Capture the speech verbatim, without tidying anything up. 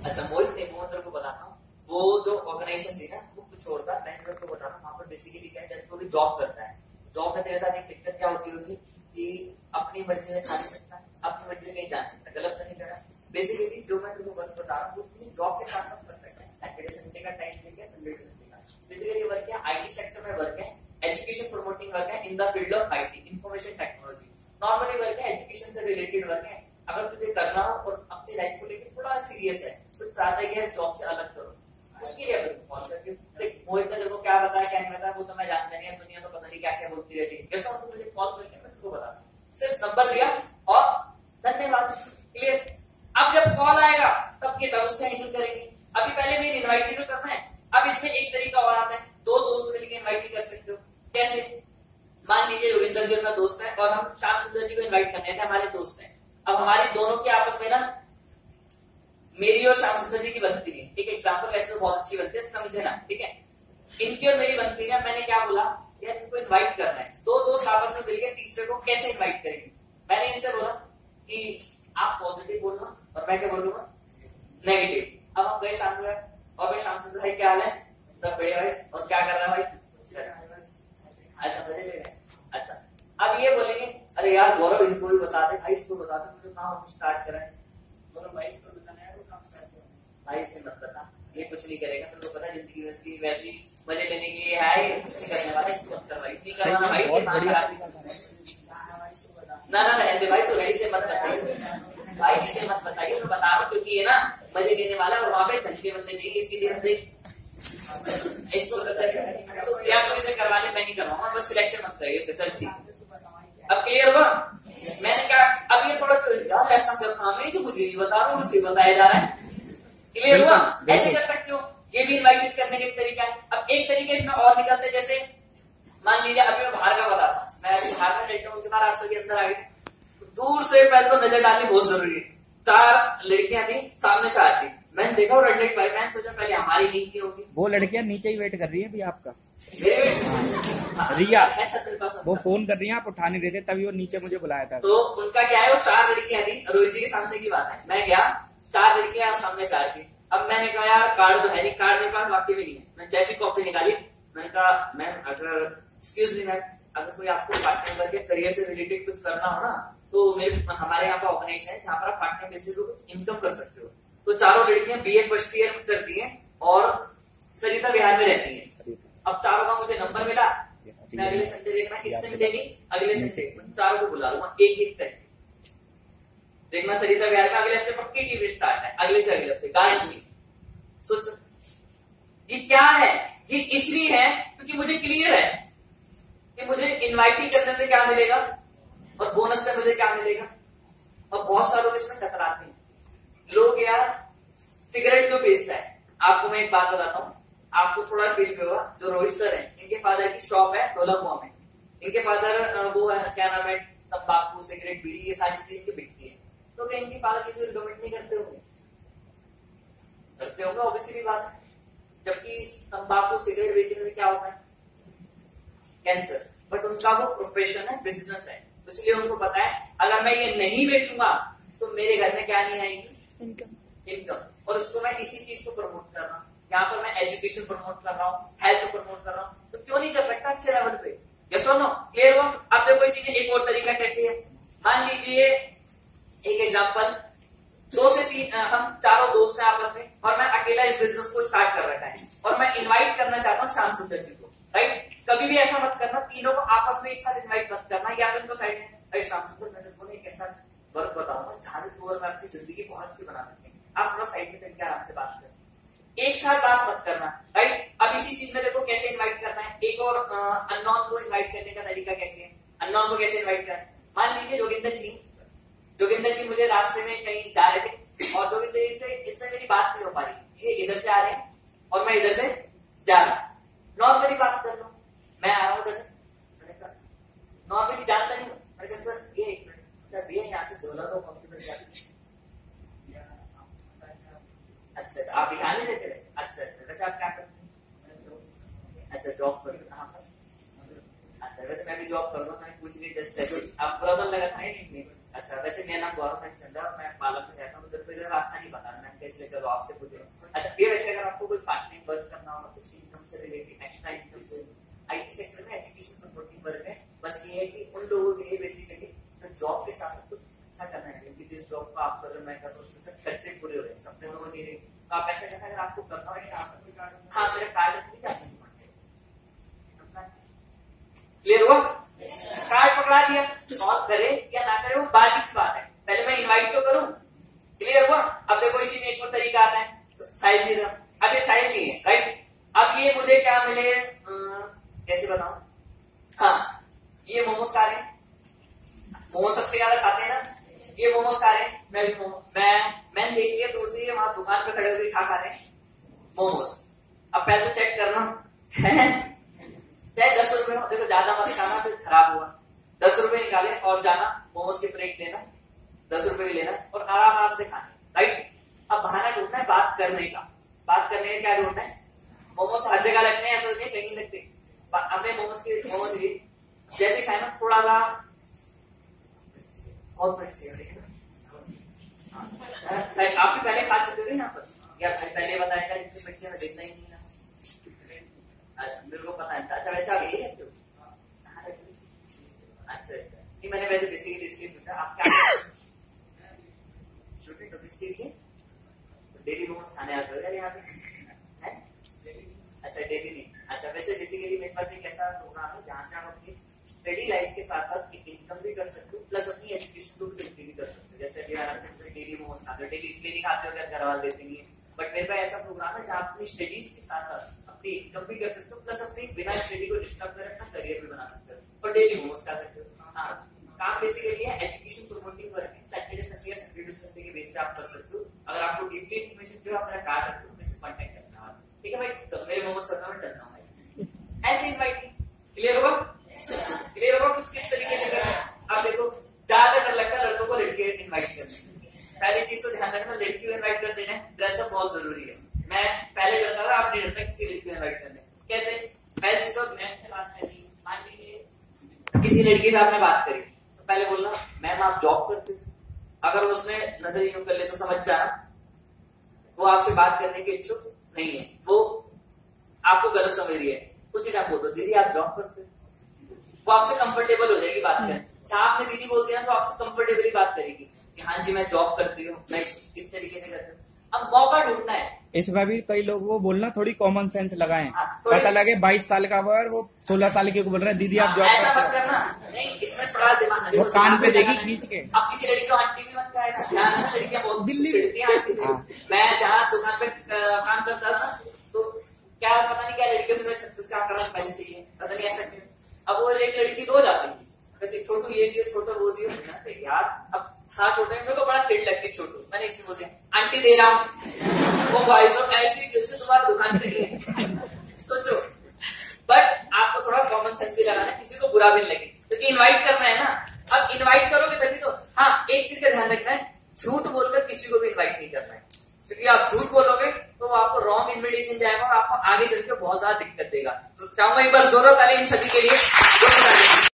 अच्छा मोहित देखो मैं तेरे को बताता हूँ, वो जो ऑर्गेनाइजेशन थी ना वो कुछ छोड़ था, मैं तेरे को बता रहा हूँ वहां पर बेसिकली क्या है, जैसे कोई जॉब करता है, जॉब में तेरे साथ एक दिक्कत क्या होती होगी कि अपनी मर्जी से खा नहीं सकता, अपनी मर्जी से कहीं जा सकता, गलत तो नहीं कर रहा। बेसिकली जो मैं तुमको वर्क बता रहा हूँ वो जॉब के साथ साथ कर सकते हैं, सैटरडे संडे का टाइम लेके संडे संडे का बेसिकली वर्क है, आईटी सेक्टर में वर्क है, एजुकेशन प्रमोटिंग वर्क है in the field of IT information technology, normally work है, एजुकेशन से रिलेटेड वर्क है। अगर तुझे करना हो और अपनी लाइफ को लेकर थोड़ा सीरियस है तो चाहता है कि जॉब से अलग करो, उसके लिए मैं कॉल करके देख मोहित ने तेरे को क्या बताया क्या नहीं बताया वो तो मैं जानता नहीं है, दुनिया तो पता नहीं क्या क्या बोलती रहती है, कैसा तो मुझे कॉल करके मैं तुमको बता सिर्फ नंबर दिया और धन्यवाद, क्लियर। अब जब कॉल आएगा तब ये तब उससे हैंडल करेंगे, अभी पहले मेरी इन्वाइट जो करना है। अब इसमें एक तरीका और आता है, दो दोस्त मिलकर इन्वाइट कर सकते हो, कैसे? मान लीजिए योगिंदर जी मेरा दोस्त है और हम श्याम सुंदर जी को इन्वाइट करने थे, हमारे दोस्त हैं। अब हमारी दोनों की आपस में ना मेरी और श्याम सुंदर जी की बनती है, एक एग्जाम्पल ऐसे बहुत अच्छी बनती है, समझे ना, ठीक है। इनकी और मेरी बनती है, मैंने क्या बोला यार इनको इन्वाइट करना है, दो दोस्त आपस में मिलकर तीसरे को कैसे इन्वाइट करेंगे। मैंने इनसे बोला कि आप पॉजिटिव बोलना और मैं क्या बोलूंगा नेगेटिव। अब हम गए शाम सुंदर और भाई श्याम सुंदर भाई क्या हाल है, सब बढ़िया भाई, और क्या कर रहा है भाई, अच्छा मजे ले गए, अच्छा। अब ये बोलेंगे अरे यार गौरव इनको भी बता दे भाई, इसको बता दे मुझे काम स्टार्ट कराए, गौरव भाई इसको बताना है वो काम स्टार्ट करो, भाई इसे मत बता ये कुछ नहीं करेगा, तुमको पता है जिंदगी में इसकी वैसी मजे लेने के लिए है, ये कुछ नहीं करने वाला, इसको मत कर भाई, नहीं करवाना भाई से ना ना रहने दे भाई, तो रही से मत बताइए भाई, इसे मत बताइए, तो बता रहा क्योंकि ये ना मजे लेने वाला और वहां पे धंधे बंदे चाहिए इसकी जेब से, इसको तो यार तो इसे करवाने मैं नहीं करवाऊंगा, बस सिलेक्शन मत करिए इसका, चल ठीक। अब क्लियर हुआ, मैंने कहा अब ये थोड़ा यार ऐसा कर काम है जो मुझे नहीं बता रहा हूँ उसे बताया जा रहा है, क्लियर हुआ। ऐसे कर सकते हो, ये भी इन्वाइट करने का तरीका है। अब एक तरीके इसमें और निकलते, जैसे मान लीजिए अभी मैं बाहर का बता रहा हूँ, मैं अभी बाहर में बैठा हूँ, उसके बाद आप सबके अंदर आ गए, दूर से पहले तो नजर डालनी बहुत जरूरी है। चार लड़कियां थी सामने से आती, मैंने देखा और रेड भाई, मैंने सोचा पहले हमारी ही की होगी, वो लड़कियां नीचे ही वेट कर रही है अभी आपका, रिया वो फोन कर रही है, आप उठा नहीं देते तभी वो नीचे मुझे बुलाया था। तो उनका क्या है, वो चार लड़कियां थी, रोहित जी के सामने की बात है, मैं गया चार लड़कियां सामने से आ रही। अब मैंने कहा यार कार्ड तो है नहीं, कार्ड मेरे पास वाकई में नहीं है, मैं जैसी कॉपी निकाली मैंने कहा मैम अगर एक्सक्यूज मी मैम अगर कोई आपको पार्ट टाइम करके करियर से रिलेटेड कुछ करना हो ना तो मेरे हमारे यहाँ पर ऑर्गेनाइजेशन है जहाँ पर आप पार्ट टाइम बेसिस पे कुछ इनकम कर सकते हो। तो चारों लड़कियां बी ए फर्स्ट ईयर में करती है और सरिता बिहार में रहती है। अब चारों का मुझे नंबर मिला, मैं अगले संडे देखना, इस संडे नहीं अगले संडे चारों को बुला लूंगा एक एक करके, देखना सरिता बिहार में अगले हफ्ते पक्की टीवी स्टार्ट है, अगले से अगले हफ्ते गारंटी। सोच ये क्या है, ये इसलिए है क्योंकि मुझे क्लियर है कि मुझे इन्वाइटिंग करने से क्या मिलेगा और बोनस से मुझे क्या मिलेगा। और बहुत सारे लोग इसमें टकराते हैं। लोग यार सिगरेट जो बेचता है, आपको मैं एक बात बताता हूँ, आपको थोड़ा फील पे होगा, जो रोहित सर है इनके फादर की शॉप है धौलाकुआं में, इनके फादर वो है क्या नाम है तंबाकू सिगरेट बीड़ी ये सारी चीजें इनकी बिकती है, तो क्या इनकी फादर किसी रिकमेंड नहीं करते होंगे, करते होंगे ऑब्वियसली बात है। जबकि तंबाकू सिगरेट बेचने से क्या होता है कैंसर, बट उनका वो प्रोफेशन है बिजनेस है, इसलिए उनको पता है अगर मैं ये नहीं बेचूंगा तो मेरे घर में क्या नहीं आएगी इनकम इनकम और उसको मैं इसी चीज को प्रमोट कर रहा हूँ, यहाँ पर मैं एजुकेशन प्रमोट कर रहा हूँ, हेल्थ प्रमोट कर रहा हूँ, तो क्यों नहीं कर सकता अच्छे लेवल पे। यस और नो, क्लियर हुआ। अब देखो इसी एक और तरीका कैसे है, मान लीजिए एक एग्जांपल, दो से तीन हम चारों दोस्त हैं आपस में और मैं अकेला इस बिजनेस को स्टार्ट कर रखा है और मैं इन्वाइट करना चाहता हूँ श्याम सुंदर जी को, राइट। कभी भी ऐसा मत करना, तीनों को आपस में एक साथ इन्वाइट मत करना, या तो इनको साइड में अरे श्याम सुंदर मैं तुमको एक ऐसा वर्क बताऊंगा जहां तो मैं अपनी जिंदगी बहुत अच्छी बना सकते हैं, आप थोड़ा साइड में करके आराम से बात करें, एक साथ बात मत करना, राइट। अब इसी चीज में देखो कैसे इन्वाइट करना है, एक और अननोन को इन्वाइट करने का तरीका कैसे है, अननोन को कैसे इन्वाइट करना है। मान लीजिए जोगिंदर जी जोगिंदर जी मुझे रास्ते में कहीं जा रहे थे और जोगिंदर से इनसे मेरी बात नहीं हो पा रही, ये इधर से आ रहे हैं और मैं इधर से जा रहा हूँ, नॉर्मली बात कर लो, मैं आ रहा हूँ इधर से, नॉर्मली जानता नहीं हूँ, मैंने कहा सर ये एक मिनट भैया यहाँ से धोला तो कौन सी बस जाती, अच्छा आप दिखाने देते हैं, अच्छा वैसे आप क्या करते हैं, अच्छा जॉब करते हैं कहाँ पर, अच्छा वैसे मैं भी जॉब कर रहा हूँ, मैंने पूछ लिया जस्ट आप पूरा तो लगा था नहीं, अच्छा, वैसे मेरा नाम गौरव चंद्र है और मैं पालम में रहता हूँ। मेरे को इधर रास्ता नहीं पता, मैंने इसलिए चलो आपसे पूछ रहा हूँ। अच्छा, ये वैसे अगर आपको कोई पार्ट टाइम वर्क करना हो, कुछ इनकम से रिलेटेड, एक्स्ट्रा इनकम से, आईटी सेक्टर में एजुकेशन सपोर्टिंग वर्क है। बस ये है कि उन लोगों के लिए बेसिकली तो जॉब के साथ कुछ अच्छा करना है, क्योंकि जिस जॉब को आप कर रहे हो, मैं कर रहा हूँ, उसमें से खर्चे पूरे हो रहे हैं, सपने लोगों के लिए। तो आप ऐसा करना, अगर आपको करना हो, हाँ मेरा कार्ड क्लियर हुआ, कार्ड पकड़ा दिया, और करे या ना करे वो बात की बात है, पहले मैं इनवाइट तो करूं। क्लियर हुआ। अब देखो इसी में एक और तरीका आता है, तो साइज दे रहा हूं, अब ये साइज नहीं है, राइट। अब ये मुझे क्या मिले, कैसे बताऊं, हाँ ये मोमोज खा रहे हैं, मोमोज सबसे ज्यादा खाते हैं ना, ये मोमोज खा रहे हैं, मैं भी मोमोज, मैं मैंने देख लिया दूर से, ये वहां दुकान पे खड़े हुए खा खा रहे हैं मोमोज। अब पहले तो चेक करना चाहे दस रुपए हो, देखो ज्यादा मत खाना, फिर खराब हुआ, दस रुपए निकाले और जाना मोमोज की प्लेट लेना, दस रुपए भी लेना और आराम आराम से खाना, राइट। अब बहाना ढूंढना है बात करने का, बात करने का क्या ढूंढना है, मोमोज हर जगह लगते हैं, ऐसा नहीं कहीं लगते। हमने मोमोज के मोमोज लिए जैसे खाए ना, थोड़ा सा बहुत मिर्ची है, आप भी पहले खा चुके थे यहाँ पर, या पहले बताया था इतनी मिर्ची में देखना ही नहीं है, मेरे को पता नहीं था। अच्छा, वैसे आप यही रहते हो? अच्छा, नहीं मैंने वैसे बेसिकली इसलिए पूछा, आप क्या स्टूडेंट हो, किसके लिए डेली मोमोज खाने आते हो यार यहाँ पे, है? अच्छा, डेली नहीं। अच्छा, वैसे बेसिकली मेरे पास एक ऐसा प्रोग्राम है जहाँ से आप अपनी स्टडी लाइफ के साथ साथ इनकम भी कर सकते हो, प्लस अपनी एजुकेशन को भी भी कर सकते हो। जैसे अभी आराम से डेली मोमोज खाते हो, डेली इसलिए नहीं खाते हो, घर वाले देते नहीं है, बट मेरे पास ऐसा प्रोग्राम है जहाँ अपनी स्टडीज के साथ साथ अपनी इनकम भी कर सकते हो, प्लस अपनी बिना स्टडी को डिस्टर्ब कर अपना करियर भी बना सकते हो, और डेली मोमोज खा सकते हो। हाँ, काम बेसिकली है एजुकेशन प्रमोटिंग वर्क है, सैटरडे संडे या संडे टू संडे के बेस पे आप कर सकते हो। अगर आपको डीपली इन्फॉर्मेशन जो है, मेरा कार्ड रखते हो, मेरे से कांटेक्ट करना है, ठीक है भाई। तो मेरे मोमोज करता हूँ, करता हूँ भाई, ऐसे इनवाइट। क्लियर होगा, क्लियर होगा कुछ किस तरीके से करना है। अब देखो ज्यादा डर लगता है लड़कों को लड़के इन्वाइट करने, पहली चीज तो ध्यान रखना, लड़की को इन्वाइट कर देना, ड्रेसअप बहुत जरूरी है। मैं पहले डरता था, आप नहीं डरता किसी लड़की को इन्वाइट करने। कैसे, पहले जिस वक्त मैम से बात करी, मान लीजिए किसी लड़की से आपने बात करी, तो पहले बोलना मैम आप जॉब करते हो। अगर उसने नजर यूं कर ले तो समझ जाना वो आपसे बात करने के इच्छुक नहीं है, वो आपको गलत समझ रही है। उसी टाइम बोल दो दीदी आप जॉब करते हो, वो आपसे कंफर्टेबल हो जाएगी बात करने। जहां आपने दीदी बोल दिया तो आपसे कंफर्टेबली बात करेगी कि हाँ जी मैं जॉब करती हूँ, मैं इस तरीके से करती हूँ। अब मौका ढूंढना है, इसमें भी कई लोग वो बोलना थोड़ी कॉमन सेंस लगाएं, हाँ, पता लगे बाईस साल का हुआ है वो सोलह साल के को बोल रहे हैं दीदी आप जॉब ऐसा मत करते करना, नहीं इसमें थोड़ा दिमाग, वो कान पे देगी खींच के। अब किसी लड़की को आंटी भी मत कहना, ध्यान है ना, लड़कियां बहुत चिढ़ती हैं आंटी से। मैं जहाँ दुकान पे काम करता था तो क्या पता नहीं क्या लड़के से छत्तीस काम करना पहले से ही है, पता नहीं ऐसा क्यों। अब वो एक लड़की रोज आती थी, कहती छोटू ये दियो, छोटू वो दियो, यार अब था छोटे मेरे को बड़ा चिढ़ लगती छोटू, मैंने एक बोल दिया आंटी दे रहा हूँ, वो भाई साहब ऐसी दिल से तुम्हारी दुकान पे है सोचो। बट आपको थोड़ा कॉमन सेंस भी लगाना है, किसी को बुरा भी नहीं लगे, क्योंकि इनवाइट करना है ना। अब इनवाइट करोगे तभी तो, हाँ एक चीज का ध्यान रखना है, झूठ बोलकर किसी को भी इनवाइट नहीं करना है, क्योंकि आप झूठ बोलोगे तो वो आपको रॉन्ग इन्विटेशन जाएगा और आपको आगे चल के बहुत ज्यादा दिक्कत देगा। तो चाहूंगा एक बार जोरों ताली इन सभी के लिए।